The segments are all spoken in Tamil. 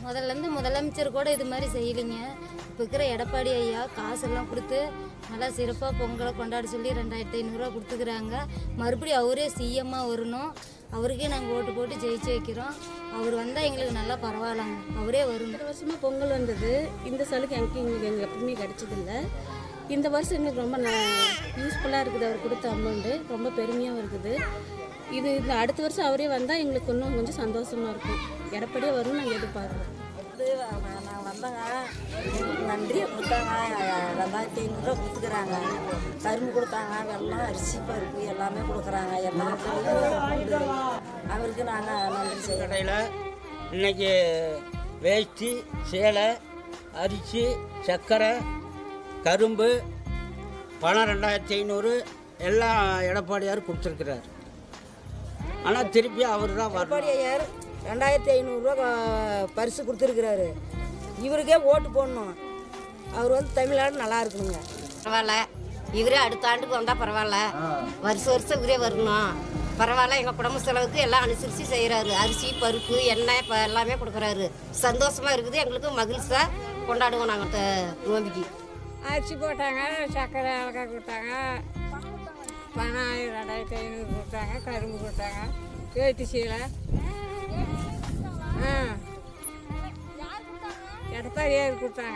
முதல்லேருந்து முதலமைச்சர் கூட இது மாதிரி செய்யலைங்க. இப்போ இருக்கிற எடப்பாடி ஐயா காசெல்லாம் கொடுத்து நல்லா சிறப்பாக பொங்கலை கொண்டாட சொல்லி 2500 கொடுத்துக்கிறாங்க. மறுபடியும் அவரே சிஎம்மாக வரணும். அவருக்கே நாங்கள் ஓட்டு போட்டு ஜெயிச்சு வைக்கிறோம். அவர் வந்தால் எங்களுக்கு நல்லா பரவாயில்லங்க. அவரே வரும். 2 வருஷமாக பொங்கல் வந்தது. இந்த சலுகை எங்களுக்கு எப்பவுமே கிடைச்சதில்லை. இந்த வருஷம் எங்களுக்கு ரொம்ப யூஸ்ஃபுல்லாக இருக்குது. அவர் கொடுத்த அமௌண்ட்டு ரொம்ப பெருமையாகவும் இருக்குது. இந்த அடுத்த வருஷம் அவரே வந்தால் எங்களுக்கு இன்னும் கொஞ்சம் சந்தோஷமாக இருக்கும். எடப்பாடியே வரும்னு நாங்கள் எதிர்பார்க்குறோம். நான் வந்தேங்க, நன்றியை கொடுத்தாங்க. 2500 கொடுத்துக்கிறாங்க. கரும்பு கொடுத்தாங்க, வெல்லம், அரிசி, பருப்பு எல்லாமே கொடுக்குறாங்க. அவருக்கு நாங்கள் நன்றி செய்கிறோம். கடையில் இன்னைக்கு வேஷ்டி, சேலை, அரிசி, சர்க்கரை, கரும்பு, பணம் 2500 எல்லாம் எடப்பாடியார் கொடுத்துருக்கிறார். ஆனால் திருப்பி அவர் தான் எடப்பாடியார் 2500 பரிசு கொடுத்துருக்குறாரு. இவருக்கே ஓட்டு போடணும். அவர் வந்து தமிழ்நாடு நல்லா இருக்கணுங்க. பரவாயில்ல, இவரே அடுத்த ஆண்டுக்கு வந்தால் பரவாயில்ல. வருஷம் இவரே வரணும். பரவாயில்ல, எங்கள் குடும்ப செலவுக்கு எல்லாம் அனுசரித்து செய்கிறாரு. அரிசி, பருப்பு, எண்ணெய் இப்போ எல்லாமே கொடுக்குறாரு. சந்தோஷமாக இருக்குது. எங்களுக்கு மகிழ்ச்சியாக கொண்டாடுவோம். நாங்கள் நோம்பிக்கு அரிசி போட்டாங்க, சர்க்கரை அழகாக கொடுத்தாங்க, பணம் 2500 கொடுத்தாங்க, கரும்பு கொடுத்தாங்க, வேட்டி சீலை. எடப்பாடியார் கொடுத்தாங்க.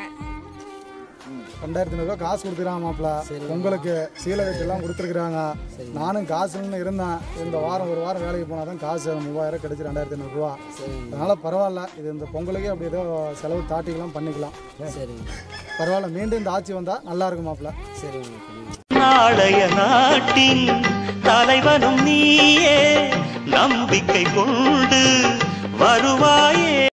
2500 காசு கொடுத்துக்கிறாங்க மாப்பிள்ள. பொங்கலுக்கு சீலை வச்செல்லாம் கொடுத்துருக்குறாங்க. நானும் காசுன்னு இருந்தேன். இந்த வாரம் ஒரு வாரம் வேலைக்கு போனால் தான் காசு 3000 கிடைச்சி 2500 அதனால் பரவாயில்ல. இது இந்த பொங்கலுக்கே அப்படி ஏதோ செலவு தாட்டிக்கலாம் பண்ணிக்கலாம். பரவாயில்ல. மீண்டும் இந்த ஆட்சி வந்தால் நல்லா இருக்கும் மாப்பிள்ள. நாளைய நாட்டின் தலைவனும் நீயே, நம்பிக்கை கொண்டு வருவாயே.